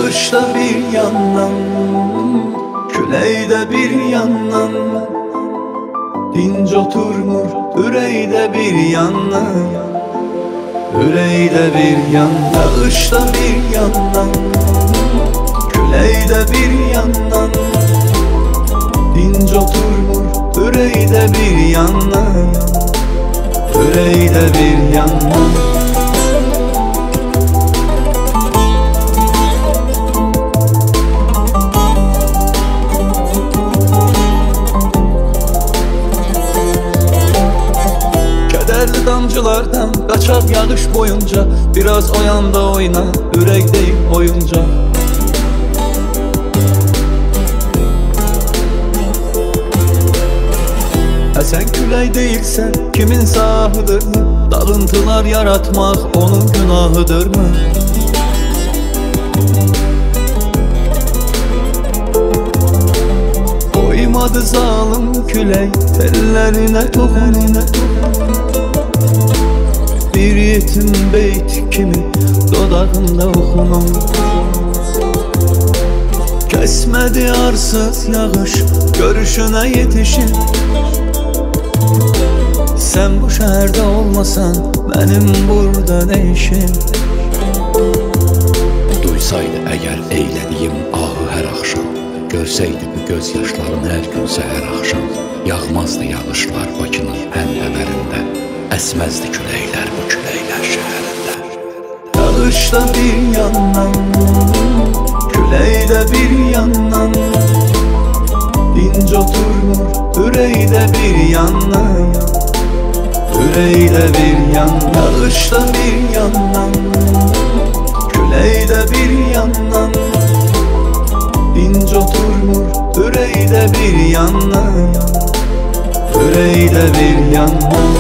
Yağışda bir yandan, küleyde bir yandan, dinc oturmur üreyde bir yandan, üreyde bir yandan. Yağışda bir yandan, küleyde bir yandan, dinc oturmur üreyde bir yandan, üreyde bir yandan. Kederli damcılardan kaçar yağış boyunca, biraz o yanda oyna, ürek değil oyunca. Sen küley değilsen kimin sahıdır mı? Dağıntılar yaratmak onun günahıdır mı? Doymadı zalim küley tellerine tohum, bir yetim beyt kimi dodağında okunum. Kesmedi arsız yağış görüşüne yetişin. Sen bu şehirde olmasan benim burada ne işim? Duysaydı eğer eğleniyim ahı her akşam, görseydi bu gözyaşlarım her gün səhər akşam, yağmazdı yağışlar Bakının hənəvərində, əsməzdi küləklər bu küləklər şəhərində. Yağışda bir yandan, küleyde bir yandan, dinc oturmur üreyde bir yandan, üreyde bir yandan. Yağışda bir yandan, küleyde bir yandan, dinc oturmur üreyde bir yandan, üreyde bir yandan.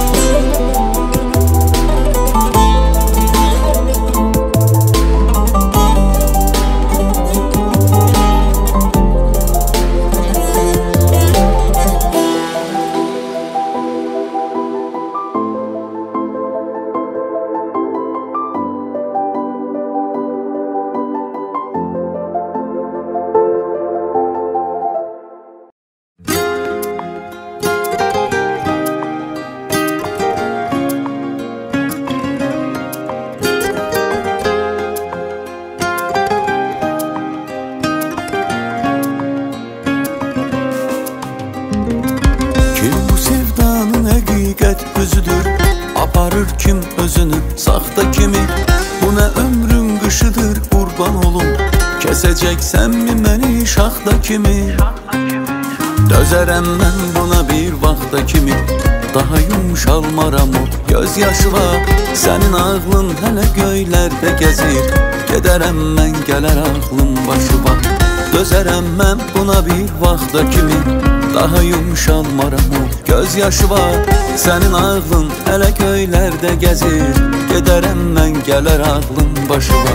Aparır kim özünü saxta kimi? Bu ne ömrün qışıdır qurban olum, keseceksen mi məni şaxta kimi? Dözərəm mən buna bir vaxta kimi, daha yumşalmaram o gözyaşla. Sənin ağlın hələ göylərdə gəzir, gedərəm mən gələr ağlım başıma. Dözərəm mən buna bir vaxta kimi, daha yumşalmaram o gözyaşı var. Sənin ağlın hələ göylərdə gəzir, gedərəm mən gələr ağlım başıma.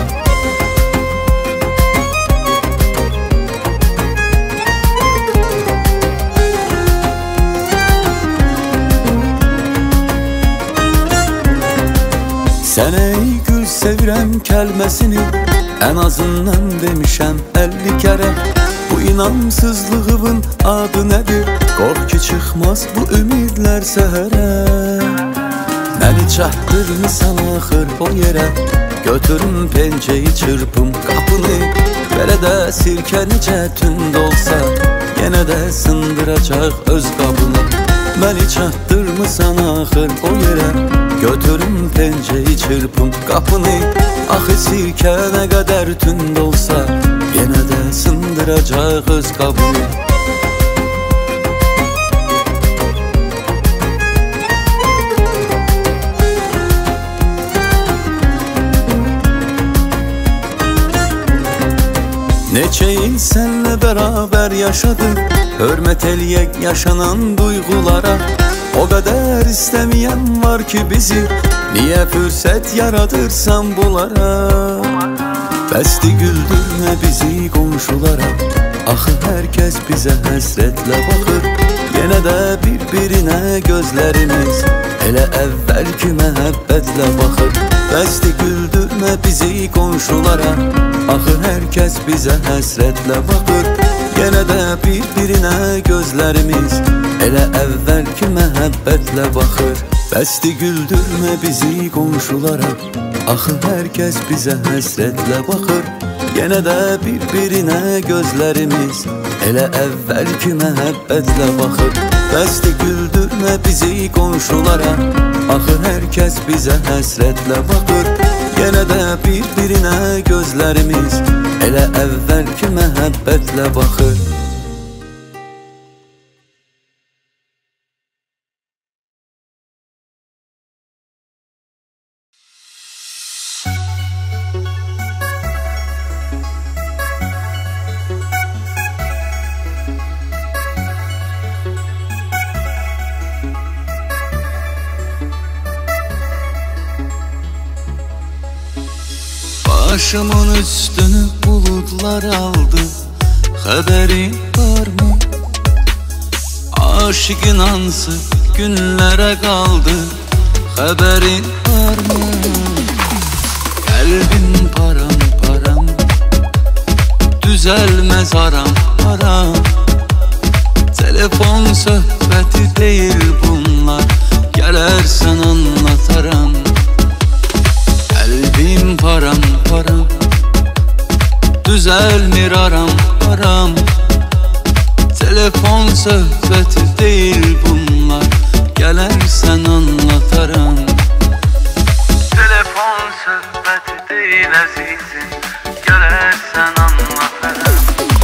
Sən ey gül sevirəm kəlməsini ən azından demişəm 50 kərə. Bu inamsızlığımın adı nədir? Qorx ki çıxmaz bu ümidlər səhərə. Məni çatdırmısan axır o yerə, götürüm pençeyi çırpım qapını. Belə də sirkə necə tünd olsa, yenə də sındıracaq öz qabını. Məni çatdırmısan axır o yerə, götürüm pençeyi çırpım qapını. Axı sirkə nə qədər tünd olsa, yenə də sındıracaq öz qabını. Neçə il sənlə bərabər yaşadık, hörmət eləyək yaşanan duyğulara. O qədər istəməyən var ki bizi, niyə fürsət yaradırsan bunlara? Bəsdi güldürmə bizi qonşulara, axı hər kəs bizə həsrətlə baxır. Yenə də bir-birinə gözlərimiz elə əvvəlki məhəbbətlə baxır. Bəsdi güldürmə bizi qonşulara. Axı hər kəs bizə həsrətlə baxır. Yenə də bir-birinə gözlərimiz elə əvvəlki məhəbbətlə baxır. Bəsdi güldürmə bizi qonşulara. Axı hər kəs bizə həsrətlə baxır. Yenə də bir-birinə gözlərimiz elə əvvəlki məhəbbətlə baxır. Bəsdi güldürmə bizi qonşulara. Axı hər kəs bizə həsrətlə baxır. Yenə də bir-birinə gözlərimiz elə əvvəlki məhəbbətlə baxır. Başımın üstünü bulutlar aldı. Haberin var mı? Aşık inansı günlere kaldı. Haberin var mı? Kalbin param düzelmez aram aram. Telefon sohbeti değil bunlar, gelersen anlatarım. Kalbim param düzelmir aram aram. Telefon sohbeti değil bunlar, gelersen anlatarım. Telefon sohbeti değil azizim, gelersen anlatarım.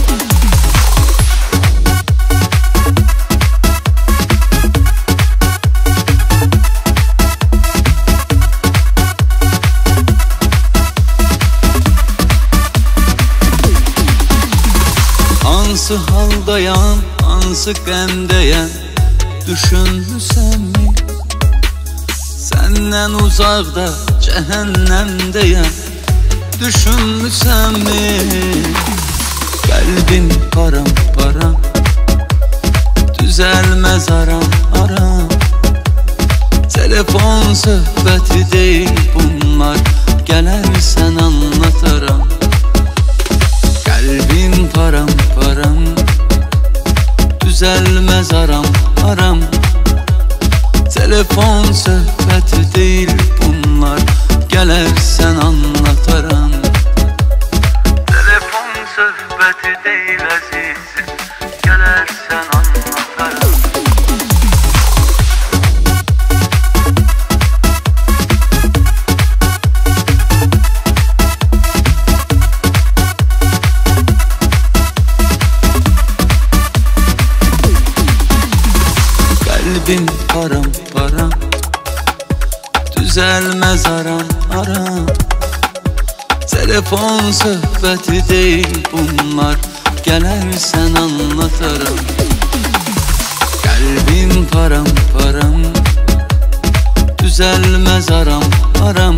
Hansı haldayam, hansı qəmdəyəm, düşünmüsən mi? Səndən uzaqda cəhənnəmdəyəm, düşünmüsən mi? Qəlbim param düzəlməz aram aram. Telefon söhbəti deyil bunlar, gələrsən anlataram. Kalbim param düzelmez aram aram. Telefon sohbeti değil bunlar, gelersen anlatarım. Telefon sohbeti değil azizim, gelersen anlatarım. Kalbim param düzelmez aram aram. Telefon sohbeti değil bunlar, gelersen anlatarım. Kalbim param düzelmez aram aram.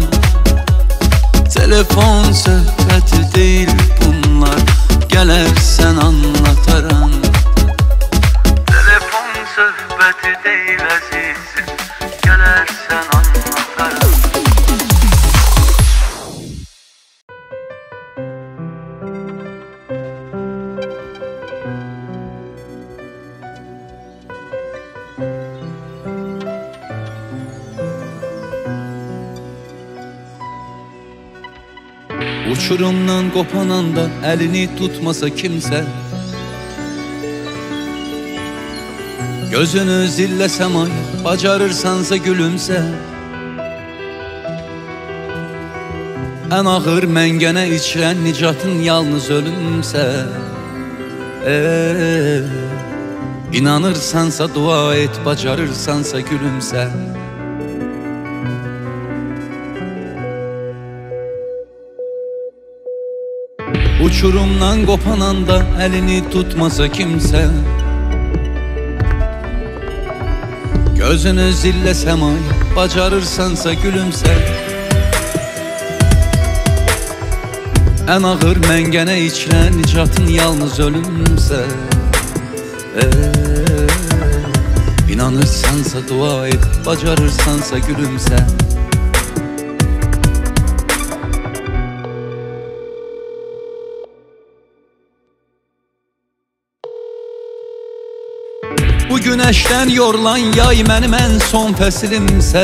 Telefon sohbeti değil bunlar, gelersen anlatarım. Sohbeti değil azizim, gelersen anlatarım. Uçurumdan qopananda əlini tutmasa kimsə, gözünü zilləsəm ay, bacarırsansa gülümsə. Ən ağır məngənə içrən nicatın yalnız ölümsə. İnanırsansa dua et, bacarırsansa gülümsə. Uçurumdan qopananda əlini tutmasa kimsə, gözünü zilləsəm ay, bacarırsansa gülümsə. Ən ağır məngənə içrən nicatın yalnız ölümsə. İnanırsansa dua et, bacarırsansa gülümsə. Bu günəşdən yorulan yay mənim ən son fəsilimsə,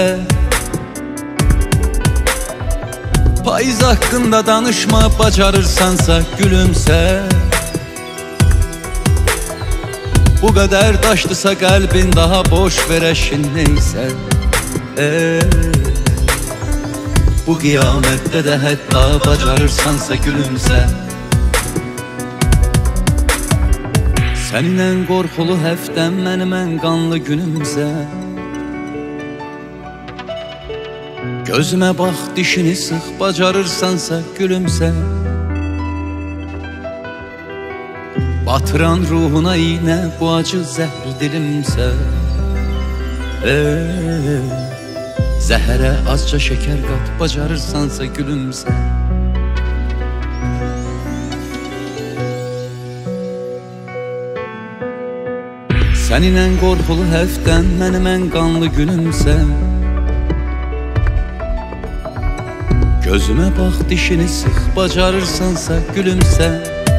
payız haqqında danışma bacarırsansa gülümsə. Bu qədər daşdısa qəlbin daha boş verəşin neysə. Bu qiyamətdə də hətta bacarırsansa gülümsə. Səninlə qorxulu həftəm mənim ən qanlı günümsə. Gözümə bax, dişini sıx, bacarırsansa gülümsə. Batıran ruhuna iynə bu acı zəhri dilimsə. Zəhərə azca şəkər qat, bacarırsansa gülümsə. Səninlə qorxulu həftən mənim ən qanlı günümsə. Gözümə bax, dişini sıx, bacarırsansa gülümsə.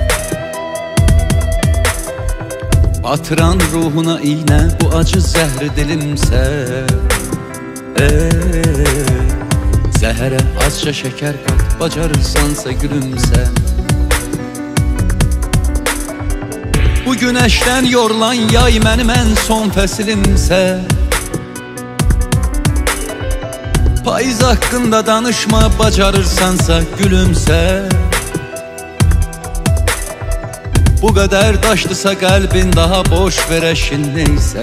Batıran ruhuna iynə bu acı zəhri dilimsə. Zəhərə azca şəkər qat, bacarırsansa gülümsə. Bu günəşdən yorulan yay mənim ən son fəsilimsə. Payız haqqında danışma bacarırsansa gülümsə. Bu qədər daşdısa qəlbin daha boş verəşin neysə.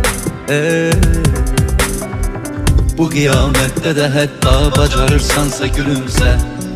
Bu qiyamətdə də hətta bacarırsansa gülümsə.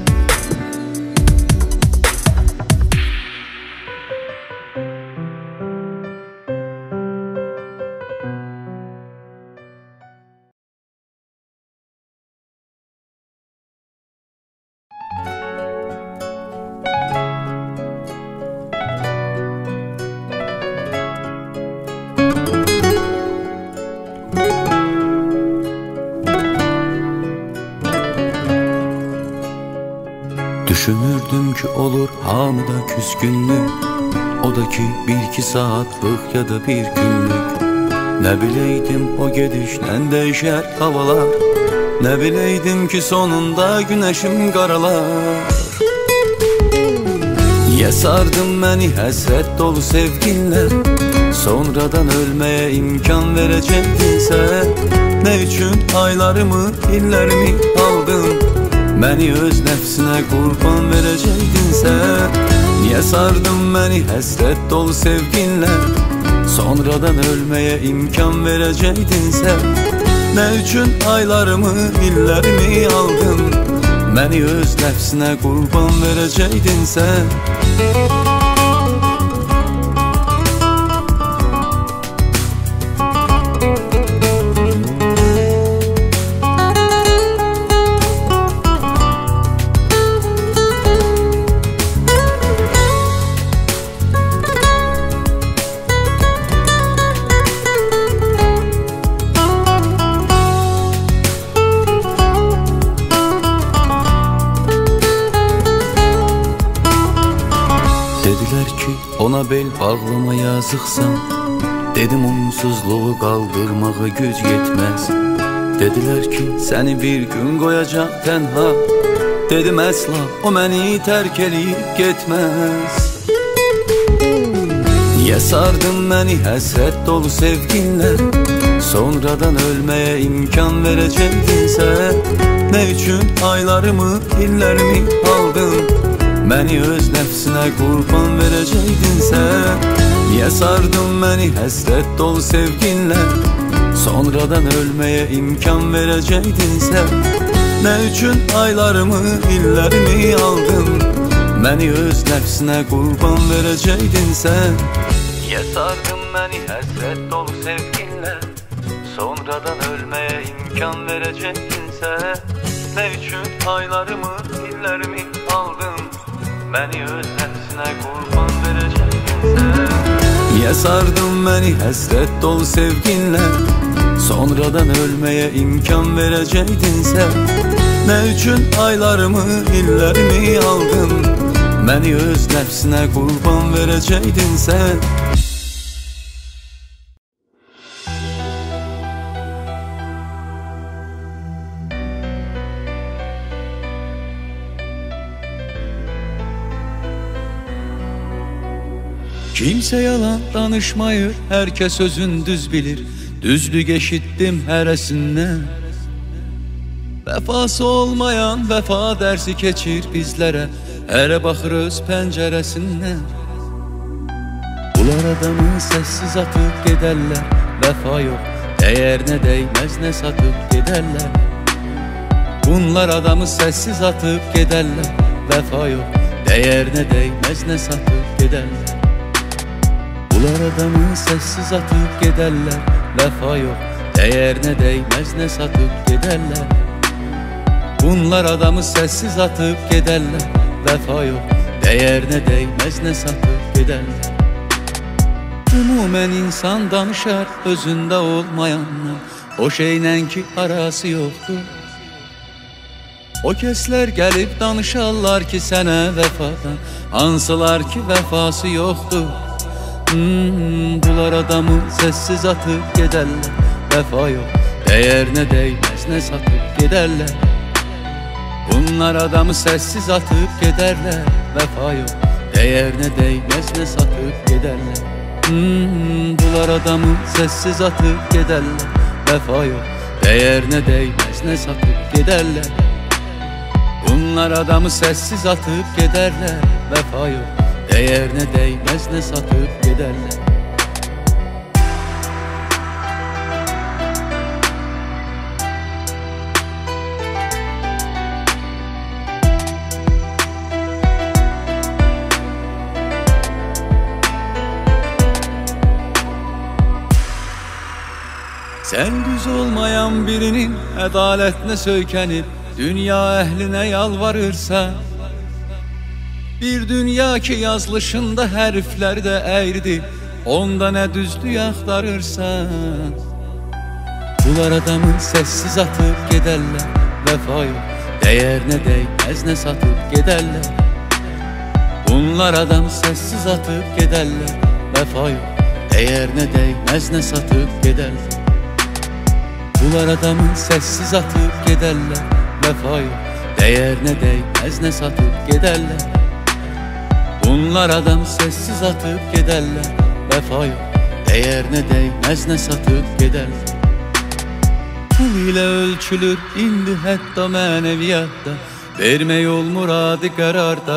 Düşünürdüm ki olur hamıda küskünlük, o da ki bir iki saatlik ya da bir günlük. Ne bileydim o gedişlə değişer havalar, ne bileydim ki sonunda güneşim qaralar. Niye sardın məni həsrət dolu sevginlə, sonradan ölmeye imkan verəcəkdinsə. Ne üçün aylarımı, illərimi aldın, məni öz nəfsinə qurban verəcəkdinsə. Niyə sardın məni həsrət dolu sevginlə, sonradan ölməyə imkan verəcəkdinsə. Nə üçün aylarımı, illərimi aldın, məni öz nəfsinə qurban verəcəkdinsə. Dediler ki ona bel bağlama yazıqsan, dedim onsuzluğu qaldırmağa güc yetməz. Dediler ki səni bir gün qoyacaq tənha, dedim əsla o məni tərk eləyib getməz. Niyə sardın məni həsrət dolu sevginlə, sonradan ölməyə imkan verəcəkdinsə. Nə üçün aylarımı, illərimi aldın, məni öz nəfsinə qurban verəcəkdinsə. Niyə sardın məni həsrət dolu sevginlə, sonradan ölməyə imkan verəcəkdinsə. Nə üçün aylarımı, illərimi aldın, məni öz nəfsinə qurban verəcəkdinsə. Niyə sardın məni həsrət dolu sevginlə, sonradan ölməyə imkan verəcəkdinsə. Nə üçün aylarımı, illərimi aldın, məni öz nəfsinə qurban verəcəkdinsə. Niyə sardın məni həsrət dolu sevginlə, sonradan ölməyə imkan verəcəkdinsə. Nə üçün aylarımı, illərimi aldın, məni öz nəfsinə qurban verəcəkdinsə. Kimse yalan danışmayır, herkes özün düz bilir. Düzlük eşittim hərəsindən. Vəfası olmayan vəfa dərsi keçir bizlərə, hərə baxırız pəncərəsindən. Bunlar adamı səssiz atıb gedərlər, vəfa yox, dəyər nə dəyməz nə satıb gedərlər. Bunlar adamı səssiz atıb gedərlər, vəfa yox, dəyər nə dəyməz nə satıb gedərlər. Bunlar adamı səssiz atıb gedərlər, vəfa yox, dəyər nə dəyməz nə satıb gedərlər. Bunlar adamı səssiz atıb gedərlər, vəfa yox, dəyər nə dəyməz nə satıb gedərlər. Ümumən insan danışar özündə olmayanla, o şeylə ki arası yoxdur. O kəslər gəlib danışarlar ki sənə vəfadan, hansılar ki vəfası yoxdur. Bunlar adamı səssiz atıb gedərlər, vəfa yox, dəyər nə dəyməz nə satıb gedərlər. Bunlar adamı səssiz atıb gedərlər, vəfa yox, dəyər nə dəyməz nə satıb gedərlər. Bunlar adamı səssiz atıb gedərlər, vəfa yox, dəyər nə dəyməz nə satıb gedərlər. Bunlar adamı səssiz atıb gedərlər, vəfa yox, dəyər nə dəyməz nə satıb gedərlər. Sən düz olmayan birinin ədalətinə söykənib dünya əhlinə yalvarırsan, bir dünya ki yazılışında hərflər də əyridir, onda nə düzlük axtarırsan. Bunlar adamı səssiz atıb gedərlər, vəfa yox, dəyər nə dəyməz nə satıb gedərlər. Bunlar adam səssiz atıb gedərlər, vəfa yox, dəyər nə dəyməz nə satıb gedərlər. Bunlar adamı səssiz atıb gedərlər, vəfa yox, dəyər nə dəyməz nə satıb gedərlər. Bunlar adam səssiz atıb gedərlər, vəfa yox, dəyər nə dəyməz nə satıb gedərlər. Pul ilə ölçülür indi hətta mənəviyyatda, vermək olmur adi qərarda.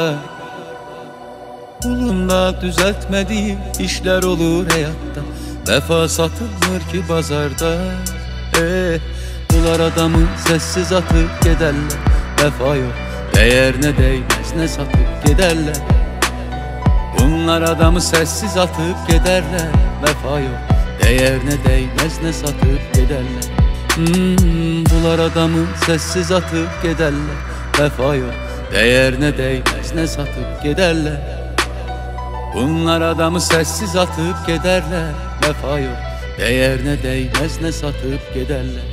Pulunda düzəltmədiyi işlər olur həyatda, vəfa satılmır ki bazarda. Bunlar adamı səssiz atıb gedərlər, vəfa yox, dəyər nə dəyməz nə satıb gedərlər. Bunlar adamı səssiz atıb gedərlər, vəfa yox, dəyər nə dəyməz nə satıb gedərlər. Bunlar adamı səssiz atıb gedərlər, vəfa yox, dəyər nə dəyməz nə satıb gedərlər. Bunlar adamı səssiz atıb gedərlər, vəfa yox, dəyər nə dəyməz nə satıb gedərlər.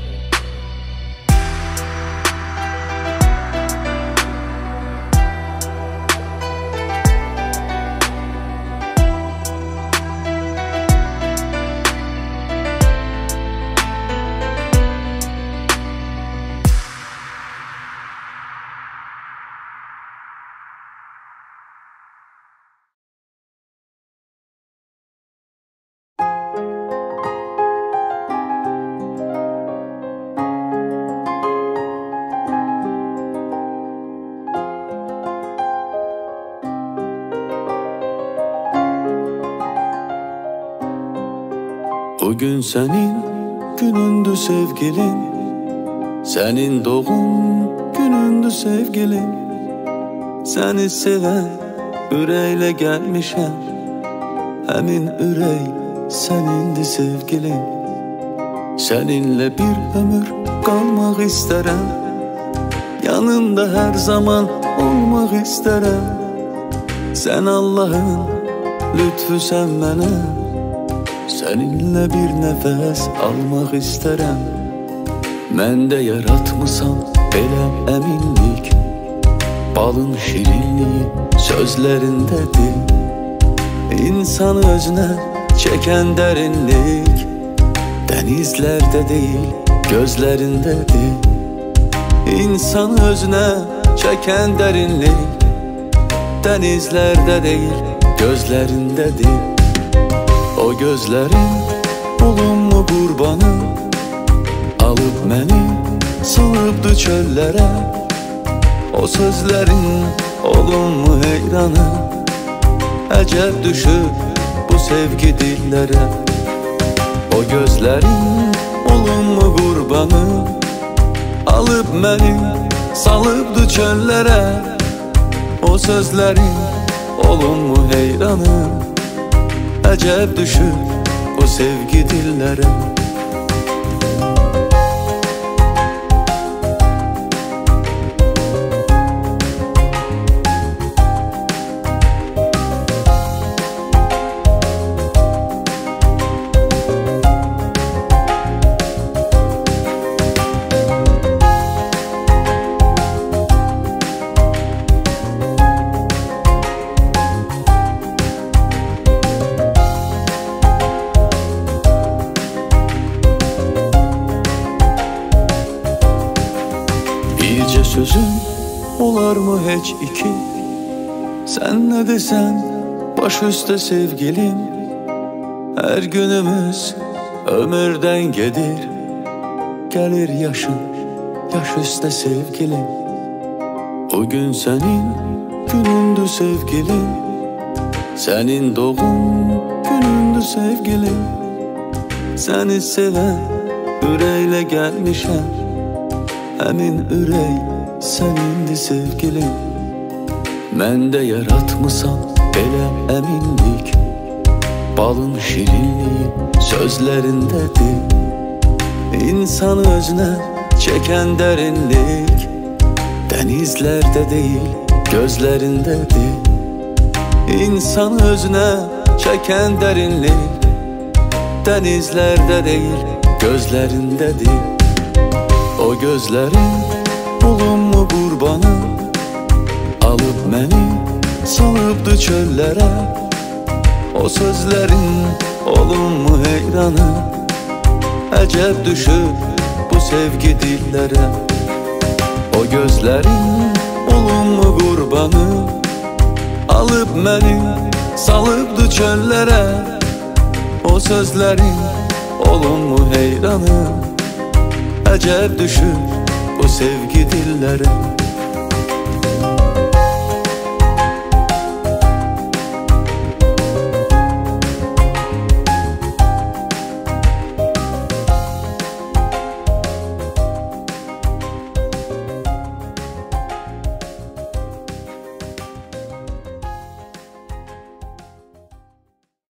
Bugün senin günündü sevgilin, senin doğum günündü sevgilin. Seni seven üreyle gelmişem, hemin ürey senindi sevgilin. Seninle bir ömür kalmak isterim, yanında her zaman olmak isterim. Sen Allah'ın lütfü sen mənə, seninle bir nefes almak isterim. Məndə yaratmısan belə əminlik, balın şirinliği sözlerindedir. İnsanı özüne çeken derinlik, denizlerde değil gözlerindedir. İnsanı özüne çeken derinlik, denizlerde değil gözlerindedir. O gözlerin olunmu qurbanı, alıb məni salıbdı çöllərə. O sözlərin olunmu heyranı, əcəb düşür bu sevgi dillərə. O gözlərin olunmu qurbanı, alıb məni salıbdı çöllərə. O sözlərin olunmu heyranı, əcəb düşür bu sevgi dillərə. Bircə sözün olar mı heç iki? Sən nə desən baş üstə sevgilim. Hər günümüz ömürdən gedir, gəlir yaşın yaş üstə sevgilim. Bugün sənin günündür sevgilim, sənin doğum günündür sevgilim. Səni sevən ürəklə gəlmişəm, həmin ürək sənindir sevgilim. Məndə yaratmısan belə əminlik, balın şirinliyi sözlərindədir. İnsanı özünə çəkən dərinlik, dənizlərdə deyil gözlərindədir. İnsanı özünə çəkən dərinlik, dənizlərdə deyil gözlərindədir. O gözlərin olunmu qurbanı, alıb məni salıbdı çöllərə. O sözlərin olunmu heyranı, əcəb düşür bu sevgi dillərə. O gözlərin olunmu qurbanı, alıb məni salıbdı çöllərə. O sözlərin olunmu heyranı, əcəb düşür bu sevgi dillərə.